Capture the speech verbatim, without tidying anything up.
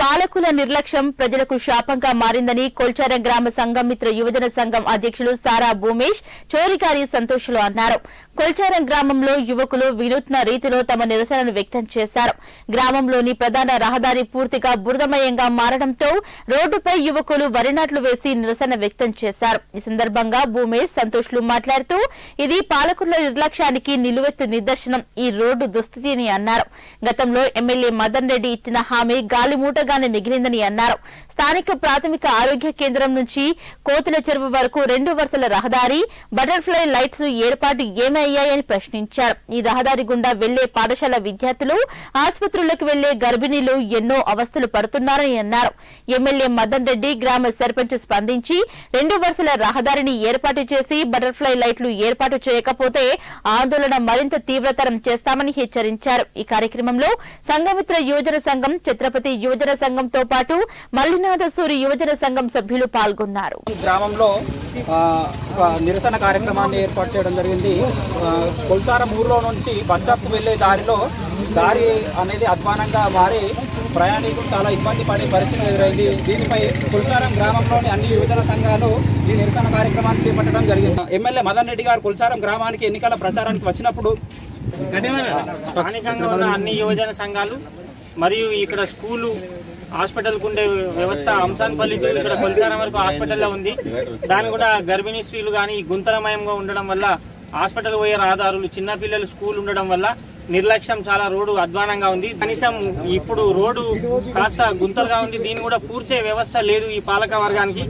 పాలకుల నిర్లక్ష్యం ప్రజలకు శాపంగా మారిందని కొల్చారం గ్రామ సంఘమిత్ర యువజన సంఘం అధ్యక్షులు సారా భూమేష్ చోరికారి సంతోషులు అన్నారు. కొల్చారం గ్రామంలో యువకులు వినూత్న రీతిలో తమ నిరసనను వ్యక్తం చేశారు. గ్రామంలోని ప్రధాన రహదారి పూర్తిగా బురదమయంగా మారడంతో రోడ్డుపై యువకులు వరి నాట్లు వేసి నిరసన వ్యక్తం చేశారు. ఈ సందర్భంగా భూమేష్ సంతోషులు మాట్లాడుతూ ఇది పాలకుల నిర్లక్ష్యానికి నిలువెత్తు నిదర్శనం ఈ రోడ్డు దుస్థితి అని అన్నారు. గతంలో ఎమ్మెల్యే మదన్ రెడ్డి ఇచ్చిన హామీ గాలిమూటగానే మిగిలిందని అన్నారు. స్థానిక ప్రాథమిక ఆరోగ్య కేంద్రం నుంచి కోతుల చెరువు వరకు రెండు వరుసల రహదారి బటర్ఫ్లై లైట్స్ ఏర్పాటు ఏమయ్యాయని ప్రశ్నించారు. ఈ రహదారి గుండా వెళ్లే పాఠశాల విద్యార్థులు ఆసుపత్రులకు వెళ్లే గర్భిణీలు ఎన్నో అవస్థలు పడుతున్నారని అన్నారు. ఎమ్మెల్యే మదన్ రెడ్డి గ్రామ సర్పంచ్ స్పందించి రెండు వరుసల రహదారిని ఏర్పాటు చేసి బటర్ఫ్లై లైట్లు ఏర్పాటు చేయకపోతే ఆందోళన మరింత తీవ్రతరం చేస్తామని హెచ్చరించారు. ఈ కార్యక్రమంలో సంఘమిత్ర యువజన సంఘం, ఛత్రపతి యువజన సంఘంతో పాటు మల్లినాథసూరి యువజన సంఘం సభ్యులు పాల్గొన్నారు. గ్రామంలో నిరసన కార్యక్రమాన్ని ఏర్పాటు చేయడం జరిగింది. కొల్చారం ఊర్లో నుంచి బస్టాప్ వెళ్లే దారిలో దారి అనేది అధ్వానంగా మారి ప్రయాణికులు చాలా ఇబ్బంది పడే పరిస్థితి ఎదురైంది. దీనిపై కొల్చారం గ్రామంలోని అన్ని యువజన సంఘాలు ఈ నిరసన కార్యక్రమాన్ని చేపట్టడం జరిగింది. ఎమ్మెల్యే మదన్ రెడ్డి గారు కొల్చారం గ్రామానికి ఎన్నికల ప్రచారానికి వచ్చినప్పుడు స్థానికంగా ఉన్న అన్ని యువజన సంఘాలు మరియు ఇక్కడ స్కూలు హాస్పిటల్కు ఉండే వ్యవస్థ అంశాన్పల్లి ఇక్కడ కొల్చారం వరకు హాస్పిటల్లో ఉంది. దాని కూడా గర్భిణీ స్త్రీలు కానీ గుంతలమయంగా ఉండడం వల్ల హాస్పిటల్ పోయే రహదారులు, చిన్నపిల్లలు స్కూల్ ఉండడం వల్ల నిర్లక్ష్యం చాలా రోడ్డు అధ్వానంగా ఉంది. కనీసం ఇప్పుడు రోడ్డు కాస్త గుంతలుగా ఉంది. దీన్ని కూడా పూడ్చే వ్యవస్థ లేదు ఈ పాలక వర్గానికి.